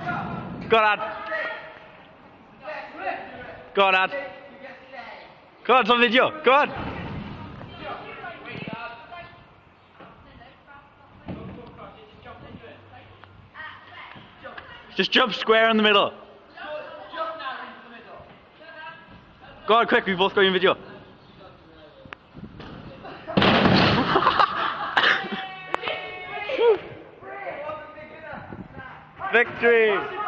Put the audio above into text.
Go on, Ad. Go on, Ad. Go on, it's on video. Go on. Just jump square in the middle. Go on, quick, we both got you in video. Victory!